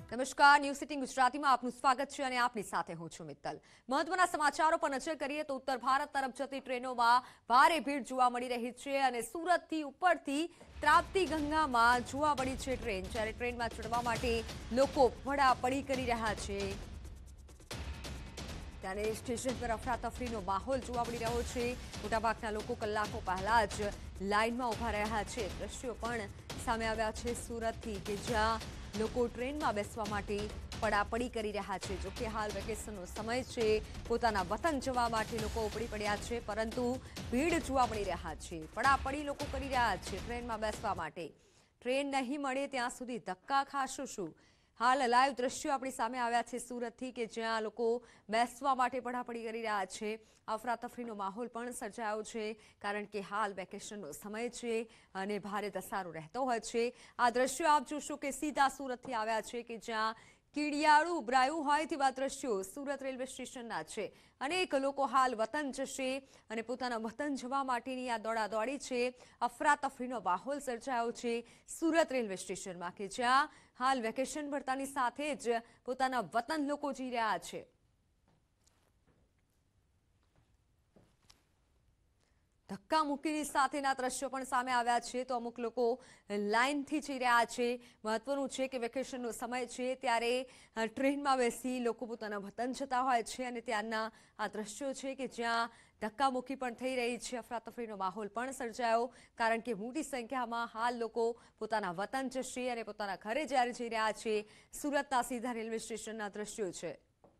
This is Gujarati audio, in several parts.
નમસ્કાર, ન્યૂઝ સિટી ગુજરાતીમાં આપનું સ્વાગત છે અને આપની સાથે હું છું મિત્તલ। મહત્વના સમાચારો પર નજર કરીએ તો ઉત્તર ભારત તરફ જતી ટ્રેનોમાં ભારે ભીડ જોવા મળી રહી છે અને સુરતથી ઉપરથી તાપ્તી ગંગામાં જોવા મળી છે ટ્રેન, જ્યારે ટ્રેનમાં ચડવા માટે લોકો પડાપડી કરી રહ્યા છે। ત્યારે સ્ટેશન પર અફરાતફરીનો માહોલ જોવા મળી રહ્યો છે। મોટાભાગના લોકો કલાકો પહેલા જ લાઇનમાં ઊભા રહ્યા છે। દ્રશ્યો પણ સામે આવ્યા છે સુરતથી કે જ્યાં લોકો ટ્રેનમાં બેસવા માટે પડાપડી કરી રહ્યા છે। જો કે હાલ વેકેશનનો સમય છે, પોતાના વતન જવા માટે લોકો ઉપડી પડ્યા છે, પરંતુ ભીડ જોવા મળી રહ્યા છે। પડાપડી લોકો કરી રહ્યા છે ટ્રેનમાં બેસવા માટે। ટ્રેન નહીં મળે ત્યાં સુધી ધક્કા ખાશું શું? હાલ લાઈવ દ્રશ્યો આપણી સામે આવ્યા છે સુરતથી કે જ્યાં લોકો બેસવા માટે પડાપડી કરી રહ્યા છે। અફરાતફરીનો માહોલ પણ સર્જાયો છે કારણ કે હાલ વેકેશનનો સમય છે અને ભારે ધસારો રહેતો હોય છે। આ દ્રશ્યો આપ જોશો કે સીધા સુરતથી આવ્યા છે કે જ્યાં કીડિયાળું ઉભરાયું હોય તેવા દ્રશ્યો સુરત રેલવે સ્ટેશનના છે। અનેક લોકો હાલ વતન જશે અને પોતાના વતન જવા માટેની આ દોડાદોડી છે। અફરાતફરીનો માહોલ સર્જાયો છે સુરત રેલવે સ્ટેશનમાં કે જ્યાં હાલ વેકેશન ભરતાની સાથે જ પોતાના વતન લોકો જઈ રહ્યા છે। ધક્કા મૂકીની સાથેના દ્રશ્યો પણ સામે આવ્યા છે તો અમુક લોકો લાઇનથી જઈ રહ્યા છે। મહત્વનું છે કે વેકેશનનો સમય છે ત્યારે ટ્રેનમાં બેસી લોકો પોતાના વતન જતા હોય છે અને ત્યારના આ દ્રશ્યો છે કે જ્યાં ધક્કામુક્કી પણ થઈ રહી છે। અફરાતફરીનો માહોલ પણ સર્જાયો કારણ કે મોટી સંખ્યામાં હાલ લોકો પોતાના વતન જશે અને પોતાના ઘરે જ્યારે જઈ રહ્યા છે। સુરતના સીધા રેલવે સ્ટેશનના દ્રશ્યો છે।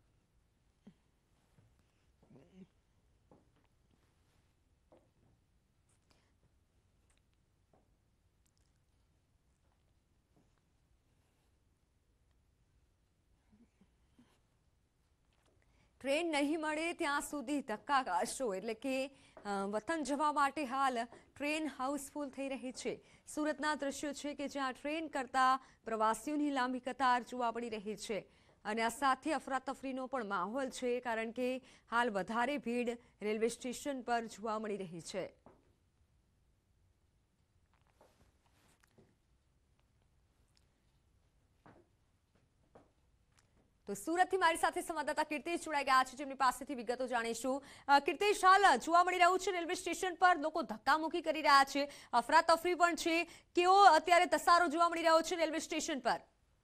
ટ્રેન નહીં મળે ત્યાં સુધી ધક્કા ખાશો એટલે કે વતન જવા માટે હાલ ટ્રેન હાઉસફુલ થઈ રહી છે। સુરતના દ્રશ્યો છે કે જ્યાં ટ્રેન કરતા પ્રવાસીઓની લાંબી કતાર જોવા મળી રહી છે અને આ સાથે અફરાતફરીનો પણ માહોલ છે કારણ કે હાલ વધારે ભીડ રેલવે સ્ટેશન પર જોવા મળી રહી છે। તો સુરતથી મારી સાથે સંવાદદાતા કીર્તિશ જોડાઈ ગયા છે જેમની પાસેથી વિગતો જાણીશું। કીર્તિશ, હાલ જોવા મળી રહ્યું છે રેલવે સ્ટેશન પર લોકો ધક્કામુક્કી કરી રહ્યા છે, અફરાતફરી પણ છે, કેવો અત્યારે ધસારો જોવા મળી રહ્યો છે રેલવે સ્ટેશન પર?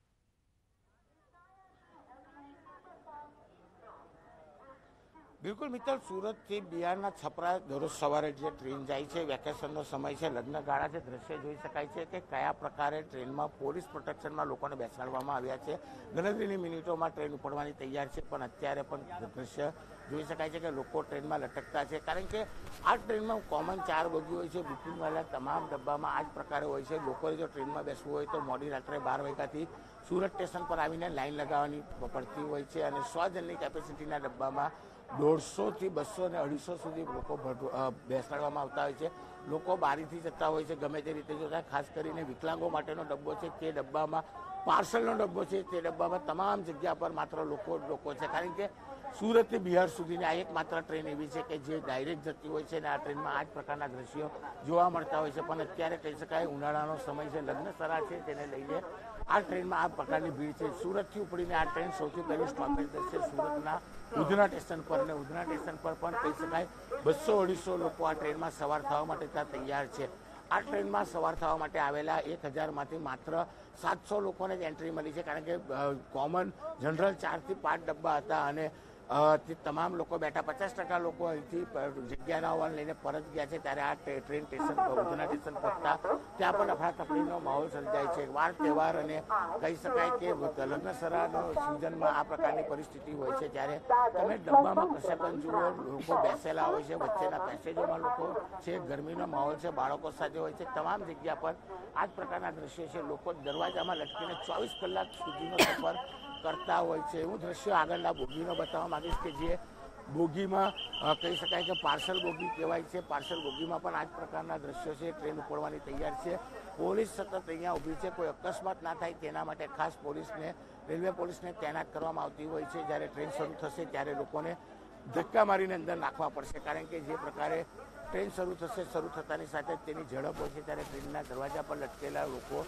બિલકુલ મિત્ર, સુરતથી બિહારના છપરા દરરોજ સવારે જે ટ્રેન જાય છે, વેકેશનનો સમય છે, લગ્નગાળા છે, દ્રશ્ય જોઈ શકાય છે કે કયા પ્રકારે ટ્રેનમાં પોલીસ પ્રોટેક્શનમાં લોકોને બેસાડવામાં આવ્યા છે। ગણતરીની મિનિટોમાં ટ્રેન ઉપડવાની તૈયાર છે, પણ અત્યારે પણ દ્રશ્ય જોઈ શકાય છે કે લોકો ટ્રેનમાં લટકતા છે કારણ કે આ ટ્રેનમાં કોમન 4 બોગી હોય છે। બુકિંગવાળા તમામ ડબ્બામાં આ જ પ્રકારે હોય છે। લોકોએ જો ટ્રેનમાં બેસવું હોય તો મોડી રાત્રે 12 વાગ્યાથી સુરત સ્ટેશન પર આવીને લાઈન લગાવવાની પડતી હોય છે અને 100 જણની કેપેસિટીના ડબ્બામાં 150 થી 200 ને 250 સુધી લોકો બેસાડવામાં આવતા હોય છે। લોકો બારીથી જતા હોય છે ગમે તે રીતે જતા, ખાસ કરીને વિકલાંગો માટેનો ડબ્બો છે તે ડબ્બામાં, પાર્સલનો ડબ્બો છે તે ડબ્બામાં તમામ જગ્યા પર માત્ર લોકો છે કારણ કે સુરતથી બિહાર સુધીની આ એકમાત્ર ટ્રેન એવી છે કે જે ડાયરેક્ટ જતી હોય છે અને આ ટ્રેનમાં આ જ પ્રકારના દ્રશ્યો જોવા મળતા હોય છે। પણ અત્યારે કહી શકાય ઉનાળાનો સમય છે, લગ્નસરા છે, તેને લઈને આ ટ્રેનમાં આ પ્રકારની ભીડ છે। સુરતથી ઉપડીને આ ટ્રેન સૌથી પહેલું સ્ટોપેજ થશે સુરતના ઉધના સ્ટેશન પર અને ઉધના સ્ટેશન પર પણ કહી શકાય 200-250 લોકો આ ટ્રેનમાં સવાર થવા માટે ત્યાં તૈયાર છે। આ ટ્રેનમાં સવાર થવા માટે આવેલા 1000માંથી માત્ર 700 લોકોને જ એન્ટ્રી મળી છે કારણ કે કોમન જનરલ 4 થી 5 ડબ્બા હતા અને તે તમામ લોકો બેઠા। 50% લોકો અહીંથી જગ્યાના હોવાને લઈને પરત ગયા છે ત્યારે આ ટ્રેન સ્ટેશન ઉધના સ્ટેશન પહોંચતા ત્યાં પણ અફરાતફરીનો માહોલ સર્જાય છે। વાર તહેવાર અને કહી શકાય કે લગ્નસરાનો સિઝનમાં આ પ્રકારની પરિસ્થિતિ હોય છે જ્યારે તમે ડબ્બામાં કશે પણ જુઓ લોકો બેસેલા હોય છે, વચ્ચેના પેસેજોમાં લોકો છે, ગરમીનો માહોલ છે, બાળકો સાથે હોય છે, તમામ જગ્યા પર આ જ પ્રકારના દ્રશ્યો છે। લોકો દરવાજામાં લટકીને 24 કલાક સુધીનો સફર કરતા હોય છે। હું દ્રશ્યો આગળના બોગીનો બતાવવા માંગીશ કે જે બોગીમાં કહી શકાય કે પાર્સલ બોગી કહેવાય છે। પાર્સલ બોગીમાં પણ આ જ પ્રકારના દ્રશ્યો છે, ટ્રેન ઉપડવાની તૈયાર છે। પોલીસ સતત અહીંયા ઊભી છે, કોઈ અકસ્માત ના થાય તેના માટે ખાસ રેલવે પોલીસને તૈનાત કરવામાં આવતી હોય છે। જ્યારે ટ્રેન શરૂ થશે ત્યારે લોકોને ધક્કા મારીને અંદર નાખવા પડશે કારણ કે જે પ્રકારે ટ્રેન શરૂ થશે, શરૂ થતાની સાથે જ તેની ઝડપ હોય છે ત્યારે ટ્રેનના દરવાજા પર લટકેલા લોકો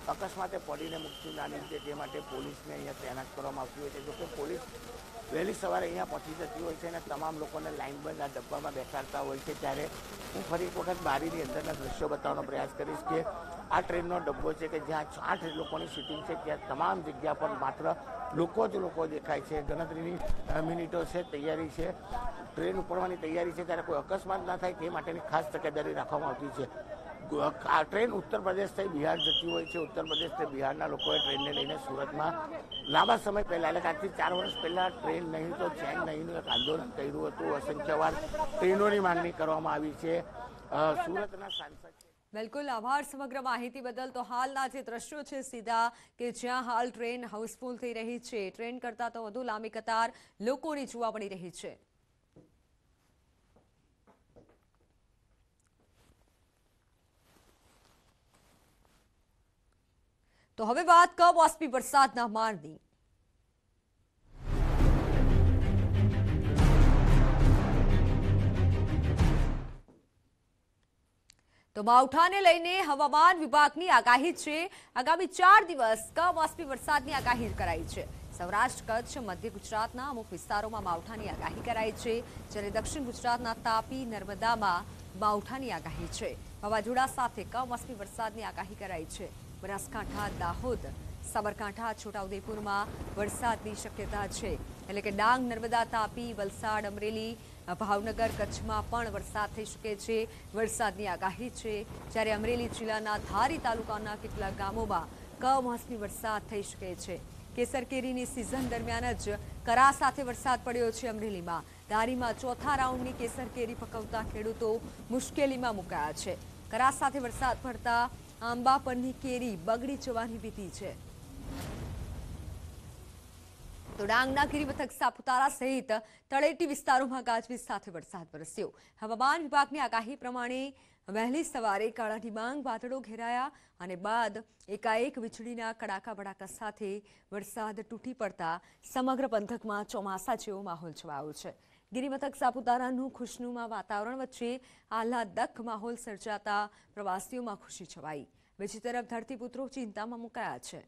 અકસ્માતે પડીને મૃત્યુ ના નીપજે તે માટે પોલીસને અહીંયા તૈનાત કરવામાં આવતી હોય છે. જોકે પોલીસ વહેલી સવારે અહીંયા પહોંચી જતી હોય છે અને તમામ લોકોને લાઇનબંધ આ ડબ્બામાં બેસાડતા હોય છે. ત્યારે હું ફરી એક વખત બારીની અંદરના દ્રશ્યો બતાવવાનો પ્રયાસ કરીશ કે આ ટ્રેનનો ડબ્બો છે કે જ્યાં 8 લોકોની સીટિંગ છે, ત્યાં તમામ જગ્યા પર માત્ર લોકો જ લોકો દેખાય છે. ગણતરીની મિનિટો છે, તૈયારી છે, ટ્રેન ઉપડવાની તૈયારી છે, ત્યારે કોઈ અકસ્માત ના થાય તે માટેની ખાસ તકેદારી રાખવામાં આવતી છે. આ ટ્રેન ઉત્તર પ્રદેશ થઈ બિહાર જતી હોય છે. ઉત્તર પ્રદેશથી બિહારના લોકોએ ટ્રેનને લઈને સુરતમાં લાંબા સમય પહેલાં, એટલે આજથી 4 વર્ષ પહેલાં ટ્રેન નહીં તો ચેન નહીંનું એક આંદોલન કર્યું હતું. અસંખ્યવાર ટ્રેનોની માંગણી કરવામાં આવી છે. સુરતના સાંસદ બિલકુલ આભાર સમગ્ર માહિતી બદલ. તો હાલના જે દ્રશ્યો છે સીધા કે જ્યાં હાલ ટ્રેન હાઉસફુલ થઈ રહી છે, ટ્રેન કરતાં તો વધુ લાંબી કતાર લોકોની જોવા મળી રહી છે. તો હવે વાત કમોસમી વરસાદના મારની. તો માવઠાને લઈને હવામાન વિભાગની આગાહી છે. આગામી 4 દિવસ કમોસમી વરસાદની આગાહી કરાઈ છે. સૌરાષ્ટ્ર, કચ્છ, મધ્ય ગુજરાતના અમુક વિસ્તારોમાં માવઠાની આગાહી કરાઈ છે, જ્યારે દક્ષિણ ગુજરાતના તાપી, નર્મદામાં માવઠાની આગાહી છે. વાવાઝોડા સાથે કમોસમી વરસાદની આગાહી કરાઈ છે. બનાસકાંઠા, દાહોદ, સાબરકાંઠા, છોટાઉદેપુરમાં વરસાદની શક્યતા છે. એટલે કે ડાંગ, નર્મદા, તાપી, વલસાડ, અમરેલી, ભાવનગર, કચ્છમાં પણ વરસાદ થઈ શકે છે. વરસાદની આગાહી છે, જ્યારે અમરેલી જિલ્લાના ધારી તાલુકાના કેટલાક ગામોમાં કમોસમી વરસાદ થઈ શકે છે. કેસર કેરીની સિઝન દરમિયાન જ કરા સાથે વરસાદ પડ્યો છે. અમરેલીમાં ધારીમાં ચોથા રાઉન્ડની કેસર કેરી પકવતા ખેડૂતો મુશ્કેલીમાં મુકાયા છે. કરા સાથે વરસાદ પડતા આંબા પરની કેરી બગડી જવાની ભીતિ છે. તો ડાંગના ગિરિમથક સાપુતારા સહિત તળેટી વિસ્તારોમાં ગાજવીજ સાથે વરસાદ વરસ્યો. હવામાન વિભાગની આગાહી પ્રમાણે વહેલી સવારે કાળા ડિબાંગ વાદળો ઘેરાયા અને બાદ એકાએક વીજળીના કડાકા ભડાકા સાથે વરસાદ તૂટી પડતા સમગ્ર પંથકમાં ચોમાસા જેવો માહોલ છવાયો છે. ગિરિમથક સાપુતારાનું ખુશનુમા વાતાવરણ વચ્ચે આહલાદક માહોલ સર્જાતા પ્રવાસીઓમાં ખુશી છવાઈ. બીજી તરફ ધરતીપુત્રો ચિંતામાં મુકાયા છે.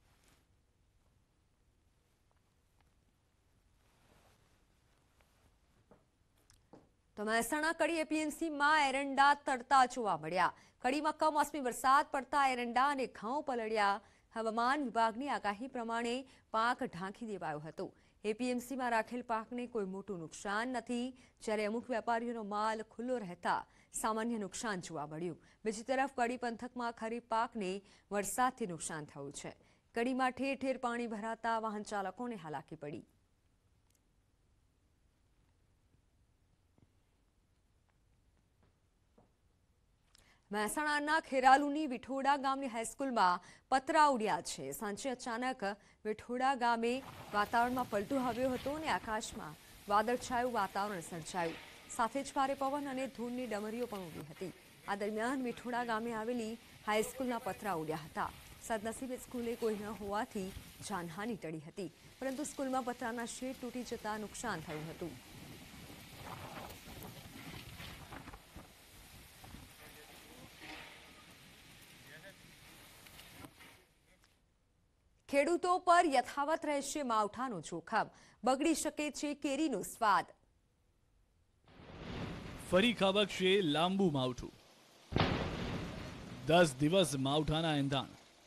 તો મહેસાણા કડી એપીએમસીમાં એરંડા તરતા જોવા મળ્યા. કડીમાં કમોસમી વરસાદ પડતા એરંડા અને ઘઉં પલળ્યા. હવામાન વિભાગની આગાહી પ્રમાણે પાક ઢાંકી દેવાયો હતો. એપીએમસીમાં રાખેલ પાકને કોઈ મોટું નુકસાન નથી, જ્યારે અમુક વેપારીઓનો માલ ખુલ્લો રહેતા સામાન્ય નુકસાન જોવા મળ્યું. બીજી તરફ કડી પંથકમાં ખરીફ પાકને વરસાદથી નુકસાન થયું છે. કડીમાં ઠેર ઠેર પાણી ભરાતા વાહન ચાલકોને હાલાકી પડી. મહેસાણાના ખેરાલુની વિઠોડા ગામની હાઈસ્કૂલમાં પતરા ઉડ્યા છે. સાંજે અચાનક વિઠોડા ગામે વાતાવરણમાં પલટો આવ્યો હતો અને આકાશમાં વાદળછાયું વાતાવરણ સર્જાયું. સાથે જ ભારે પવન અને ધૂળની ડમરીઓ પણ ઉડી હતી. આ દરમિયાન વિઠોડા ગામે આવેલી હાઈસ્કૂલના પતરા ઉડ્યા હતા. સદનસીબે સ્કૂલે કોઈ ન હોવાથી જાનહાનિ ટળી હતી, પરંતુ સ્કૂલમાં પતરાના શેડ તૂટી જતા નુકસાન થયું હતું. ખેડૂતો પર યથાવત રહેશે માવઠાનું જોખમ. બગડી શકે છે કેરીનો સ્વાદ. ફરી ખાબકશે લાંબુ માવઠું. 10 દિવસ માવઠાના એંધાણ.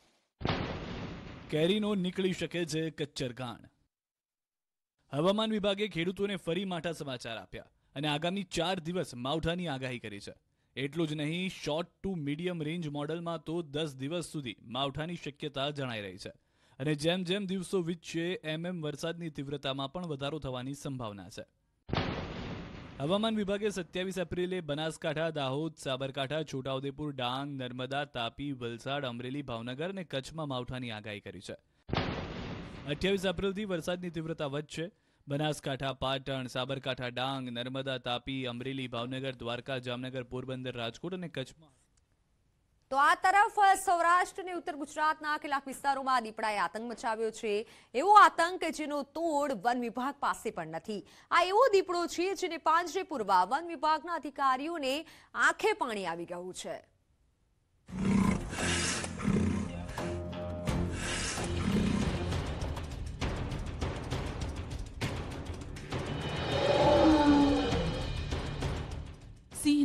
કેરીનો નીકળી શકે છે કચ્ચરઘાણ. હવામાન વિભાગે ખેડૂતોને ફરી માઠા સમાચાર આપ્યા અને આગામી 4 દિવસ માવઠાની આગાહી કરી છે. એટલું જ નહીં, શોર્ટ ટુ મીડિયમ રેન્જ મોડલમાં તો 10 દિવસ સુધી માવઠાની શક્યતા જણાઈ રહી છે. અને જેમ જેમ દિવસો વીતશે એમ વરસાદની તીવ્રતામાં પણ વધારો થવાની સંભાવના છે. હવામાન વિભાગે 27 એપ્રિલે બનાસકાંઠા, દાહોદ, સાબરકાંઠા, છોટાઉદેપુર, ડાંગ, નર્મદા, તાપી, વલસાડ, અમરેલી, ભાવનગર અને કચ્છમાં માવઠાની આગાહી કરી છે. 28 એપ્રિલથી વરસાદની તીવ્રતા વધશે. બનાસકાંઠા, પાટણ, સાબરકાંઠા, ડાંગ, નર્મદા, તાપી, અમરેલી, ભાવનગર, દ્વારકા, જામનગર, પોરબંદર, રાજકોટ અને કચ્છમાં. તો આ તરફ સૌરાષ્ટ્ર અને ઉત્તર ગુજરાતના કેટલાક વિસ્તારોમાં દીપડાએ આતંક મચાવ્યો છે. એવો આતંક જેનો તોડ વન વિભાગ પાસે પણ નથી. આ એવો દીપડો છે જેને પાંજરે પૂરવા વન વિભાગના અધિકારીઓને આંખે પાણી આવી ગયું છે.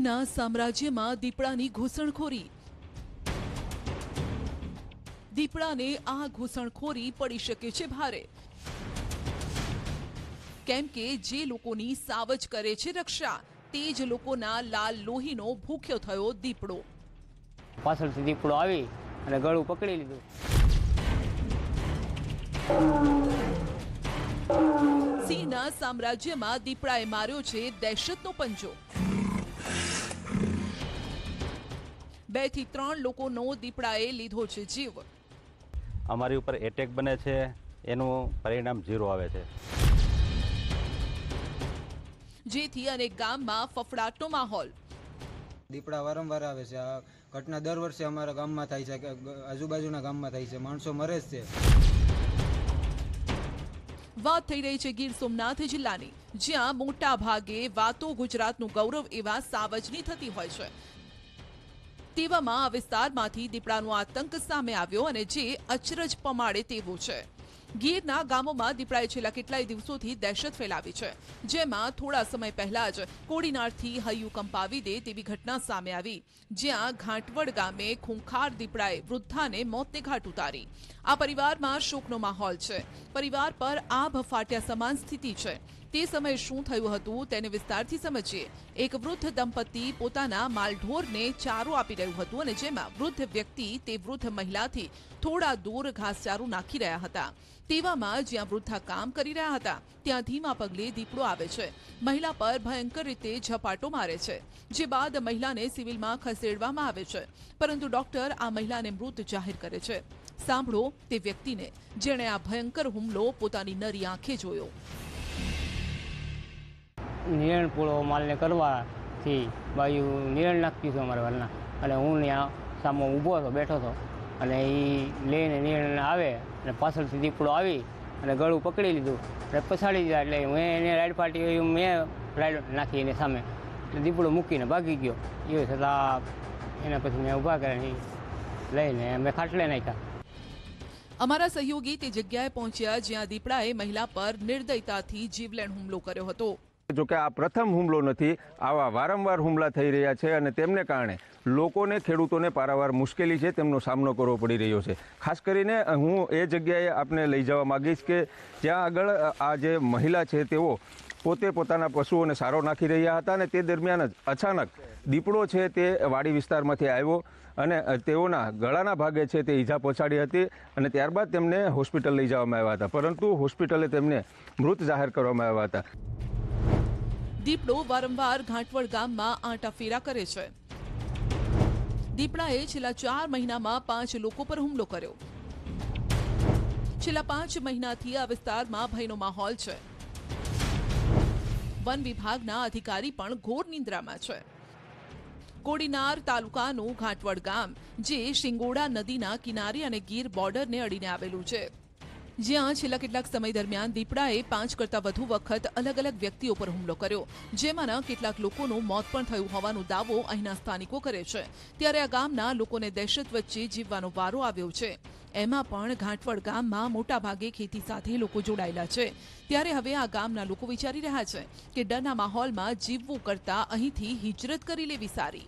સિંહના સામ્રાજ્યમાં દીપડાની ઘૂસણખોરી. દીપડાને આ ઘૂસણખોરી પડી શકે છે ભારે, કેમ કે જે લોકોની સાવજ કરે છે રક્ષા, તે જ લોકોના લાલ લોહીનો ભૂખ્યો થયો દીપડો. પાછળથી દીપડો આવી અને ગળું પકડી લીધું. સિંહના સામ્રાજ્યમાં દીપડાએ માર્યો છે દહેશતનો પંજો. 2 થી 3 લોકોનો દીપડાએ લીધો છે જીવ. અમારી ઉપર એટેક બને છે, એનું પરિણામ 0 આવે છે. જેથી અનેક ગામમાં ફફડાટનો માહોલ. દીપડા વારંવાર આવે છે. આ ઘટના દર વર્ષે અમારા ગામમાં થાય છે, આજુબાજુના ગામમાં થાય છે. માણસો મરે જ છે. વાત થઈ રહી છે ગીર સોમનાથ જિલ્લાની, જ્યાં મોટા ભાગે વાતો ગુજરાતનું ગૌરવ એવા સાવજની થતી હોય છે. તેવામાં આ વિસ્તારમાંથી દીપડાનો આતંક સામે આવ્યો અને જે અચરજ પમાડે તેવું છે. ગીરના ગામોમાં દીપડાએ છેલ્લા કેટલાય દિવસોથી દહેશત ફેલાવી છે, જેમાં થોડા સમય પહેલા જ કોડીનારથી હૈયું કંપાવી દે તેવી ઘટના સામે આવી, જ્યાં ઘાંટવડ ગામે ખૂંખાર દીપડાએ વૃદ્ધાને મોતને ઘાટ ઉતારી. આ પરિવારમાં શોકનો માહોલ છે. પરિવાર પર આભ ફાટ્યા સમાન સ્થિતિ છે. તે સમયે શું થયું હતું તેને વિસ્તારથી સમજીએ. એક વૃદ્ધ દંપતી પોતાના માલઢોરને ચારો આપી રહ્યું હતું અને જેમાં વૃદ્ધ વ્યક્તિ તે વૃદ્ધ મહિલાથી થોડા દૂર ઘાસચારો નાખી રહ્યા હતા. તેવામાં જ્યાં વૃદ્ધા કામ કરી રહ્યા હતા ત્યાં ધીમા પગલે દીપડો આવે છે. મહિલા પર ભયંકર રીતે ઝપાટો મારે છે, જે બાદ મહિલાને સિવિલમાં ખસેડવામાં આવે છે, પરંતુ ડોક્ટર આ મહિલાને મૃત જાહેર કરે છે. સાંભળો તે વ્યક્તિને જેણે આ ભયંકર હુમલો પોતાની નરી આંખે જોયો. નિરણ પૂળો માલને કરવાથી બાજુ નિરણ નાખ્યું હતું અમારા વાલના, અને હું ત્યાં સામો ઊભો હતો, બેઠો હતો, અને એ લઈને નિરણ આવે અને પાછળથી દીપડો આવી અને ગળું પકડી લીધું અને પછાડી દીધા. એટલે મેં એને રાઈડ પાટી મેં રાઈડ નાખી એની સામે, એટલે દીપડો મૂકીને ભાગી ગયો. એ છતાં એના પછી મેં ઊભા કરીને લઈને મેં ખાટલે નાખ્યા. અમારા સહયોગી તે જગ્યાએ પહોંચ્યા જ્યાં દીપડાએ મહિલા પર નિર્દયતાથી જીવલેણ હુમલો કર્યો હતો. જોકે આ પ્રથમ હુમલો નથી, આવા વારંવાર હુમલા થઈ રહ્યા છે અને તેમને કારણે લોકોને, ખેડૂતોને પારાવાર મુશ્કેલી છે, તેમનો સામનો કરવો પડી રહ્યો છે. ખાસ કરીને હું એ જગ્યાએ આપને લઈ જવા માગીશ કે જ્યાં આગળ આ જે મહિલા છે તેઓ પોતે પોતાના પશુઓને સારો નાખી રહ્યા હતા અને તે દરમિયાન જ અચાનક દીપડો છે તે વાડી વિસ્તારમાંથી આવ્યો અને તેઓના ગળાના ભાગે છે તે ઈજા પહોંચાડી હતી અને ત્યારબાદ તેમને હોસ્પિટલ લઈ જવામાં આવ્યા હતા, પરંતુ હોસ્પિટલે તેમને મૃત જાહેર કરવામાં આવ્યા હતા. દીપડો વારંવાર ઘાંટવડ ગામમાં આંટાફેરા કરે છે. દીપડાએ છેલ્લા 4 મહિનામાં 5 લોકો પર હુમલો કર્યો. છેલ્લા 5 મહિનાથી આ વિસ્તારમાં ભયનો માહોલ છે. વન વિભાગના અધિકારી પણ ઘોર નિંદ્રામાં છે. કોડીનાર તાલુકાનું ઘાંટવડ ગામ, જે શિંગોડા નદીના કિનારે અને ગીર બોર્ડરને અડીને આવેલું છે, જ્યાં છેલ્લા કેટલાક સમય દરમિયાન દીપડાએ 5 કરતાં વધુ વખત અલગ અલગ વ્યક્તિઓ પર હુમલો કર્યો, જેમાંના કેટલાક લોકોનું મોત પણ થયું હોવાનો દાવો અહીંના સ્થાનિકો કરે છે. ત્યારે આ ગામના લોકોને દહેશત વચ્ચે જીવવાનો વારો આવ્યો છે. એમાં પણ ઘાંટવડ ગામમાં મોટાભાગે ખેતી સાથે લોકો જોડાયેલા છે. ત્યારે હવે આ ગામના લોકો વિચારી રહ્યા છે કે ડરના માહોલમાં જીવવું કરતાં અહીંથી હિજરત કરી લેવી સારી.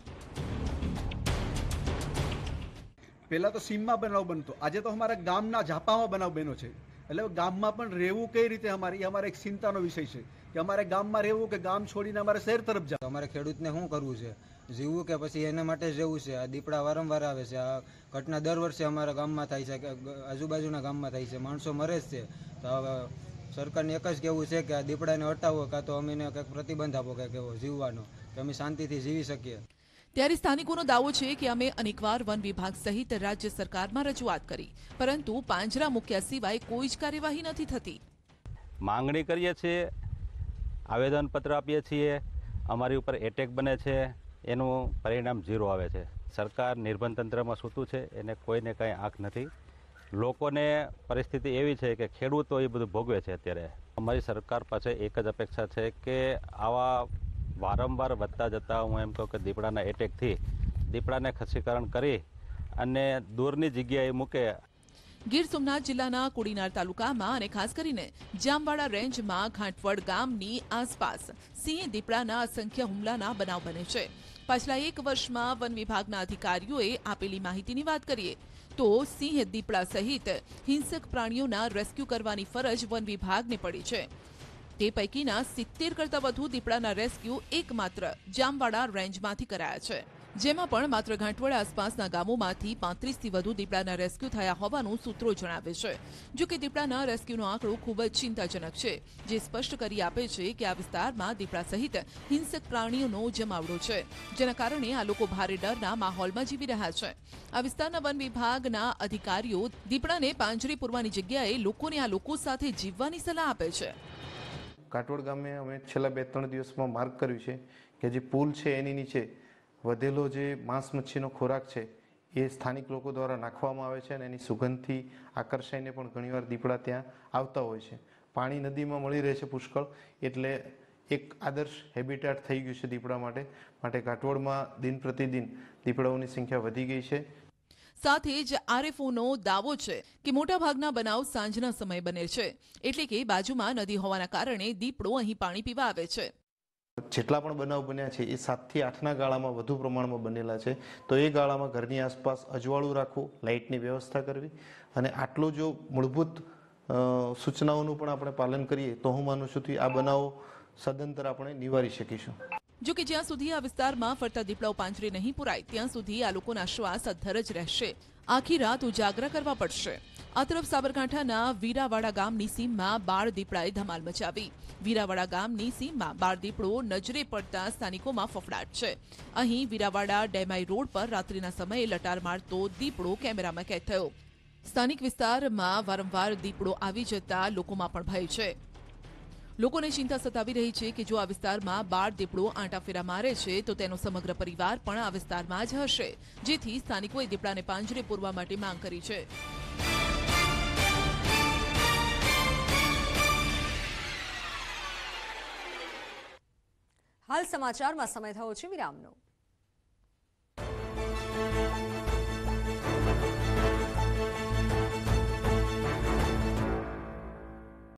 પહેલા તો સીમમાં બનાવ બનતો, આજે તો અમારા ગામના ઝાપામાં બનાવ બન્યો છે. એટલે ગામમાં પણ રહેવું કઈ રીતે અમારે એક ચિંતાનો વિષય છે કે અમારે ગામમાં રહેવું કે ગામ છોડીને અમારે શહેર તરફ જવું. અમારે ખેડૂતને શું કરવું છે, જીવવું કે પછી એના માટે જ રહેવું છે. આ દીપડા વારંવાર આવે છે. આ ઘટના દર વર્ષે અમારા ગામમાં થાય છે, આજુબાજુના ગામમાં થાય છે. માણસો મરે જ છે. તો હવે સરકારને એક જ કહેવું છે કે આ દીપડાને હટાવો, કાં તો અમીને કંઈક પ્રતિબંધ આપો કંઈક એવો જીવવાનો, કે અમે શાંતિથી જીવી શકીએ. ત્યારે સ્થાનિકોનો દાવો છે કે અમે અનેકવાર વન વિભાગ સહિત રાજ્ય સરકારમાં રજૂઆત કરી, પરંતુ પાંજરા મૂક્યા સિવાય કોઈ જ કાર્યવાહી નથી થતી. માંગણી કરીએ છીએ, આવેદનપત્ર આપીએ છીએ, અમારી ઉપર એટેક બને છે, એનું પરિણામ 0 આવે છે. સરકાર નિર્બંધ તંત્રમાં સૂતું છે, એને કોઈને કંઈ આંખ નથી. લોકોને પરિસ્થિતિ એવી છે કે ખેડૂતો એ બધું ભોગવે છે. અત્યારે અમારી સરકાર પાસે એક જ અપેક્ષા છે કે આવા વારંવાર વધતા જતા, હું એમ કહું કે દીપડાના એટેકથી દીપડાને ખસીકરણ કરી અને દૂરની જગ્યાએ મૂકે. ગીર સોમનાથ જિલ્લાના કોડીનાર તાલુકામાં અને ખાસ કરીને જામવાડા રેન્જમાં ઘાંટવડ ગામની આસપાસ સિંહ દીપડાના અસંખ્ય હુમલાના બનાવ બને છે. પાછલા 1 વર્ષમાં વન વિભાગના અધિકારીઓએ આપેલી માહિતીની વાત કરીએ તો સિંહ દીપડા સહિત હિંસક પ્રાણીઓના રેસ્ક્યુ કરવાની ફરજ વન વિભાગને પડી છે. તે પૈકીના 70 કરતાં વધુ દીપડાના રેસ્ક્યુ એકમાત્ર જામવાડા રેન્જમાંથી કરાયા છે, જેમાં પણ માત્ર ઘાંટવડ આસપાસના ગામોમાંથી 35થી વધુ દીપડાના રેસ્ક્યુ થયા હોવાનું સૂત્રો જણાવે છે. જો કે દીપડાના રેસ્ક્યુનો આંકડો ખૂબ જ ચિંતાજનક છે, જે સ્પષ્ટ કરી આપે છે કે આ વિસ્તારમાં દીપડા સહિત હિંસક પ્રાણીઓનો જમાવડો છે, જેના કારણે આ લોકો ભારે ડરના માહોલમાં જીવી રહ્યા છે. આ વિસ્તારના વન વિભાગના અધિકારીઓ દીપડાને પાંજરે પૂરવાની જગ્યાએ લોકોને આ લોકો સાથે જીવવાની સલાહ આપે છે. ઘાંટવડ ગામે અમે છેલ્લા 2-3 દિવસમાં માર્ક કર્યું છે કે જે પુલ છે એની નીચે વધેલો જે માંસ મચ્છીનો ખોરાક છે એ સ્થાનિક લોકો દ્વારા નાખવામાં આવે છે અને એની સુગંધથી આકર્ષાઈને પણ ઘણીવાર દીપડા ત્યાં આવતા હોય છે. પાણી નદીમાં મળી રહે છે પુષ્કળ, એટલે એક આદર્શ હેબિટેટ થઈ ગયું છે દીપડા માટે ઘાંટવડમાં દિન પ્રતિદિન દીપડાઓની સંખ્યા વધી ગઈ છે. સાથે જ આરએફઓનો દાવો છે કે મોટાભાગના બનાવ સાંજના સમયે બને છે, એટલે કે બાજુમાં નદી હોવાના કારણે દીપડો અહીં પાણી પીવા આવે છે. જેટલા પણ બનાવ બન્યા છે એ 7 થી 8ના ગાળામાં વધુ પ્રમાણમાં બનેલા છે. તો એ ગાળામાં ઘરની આસપાસ અજવાળું રાખવું, લાઇટની વ્યવસ્થા કરવી અને આટલું જો મૂળભૂત સૂચનાઓનું પણ આપણે પાલન કરીએ તો હું માનું છું કે આ બનાવો સદંતર આપણે નિવારી શકીશું. જો કે જ્યાં સુધી આ વિસ્તારમાં ફરતા દીપડાઓ પાંજરે નહીં પુરાય ત્યાં સુધી આ લોકોના શ્વાસ અધ્ધર જ રહેશે. આખી રાત ઉજાગરા કરવા પડશે. આ તરફ સાબરકાંઠાના વીરાવાડા ગામની સીમમાં બાળ દીપડાએ ધમાલ મચાવી. વીરાવાડા ગામની સીમમાં બાળ દીપડો નજરે પડતા સ્થાનિકોમાં ફફડાટ છે. અહીં વીરાવાડા ડેમાઈ રોડ પર રાત્રિના સમયે લટાર મારતો દીપડો કેમેરામાં કેદ થયો. સ્થાનિક વિસ્તારમાં વારંવાર દીપડો આવી જતા લોકોમાં પણ ભય છે. લોકોને ચિંતા સતાવી રહી છે કે જો આ વિસ્તારમાં બાળ દીપડો આંટાફેરા મારે છે તો તેનો સમગ્ર પરિવાર પણ આ વિસ્તારમાં જ હશે, જેથી સ્થાનિકોએ દીપડાને પાંજરે પૂરવા માટે માંગ કરી છે. હાલ સમાચારમાં સમય થયો છે વિરામનો.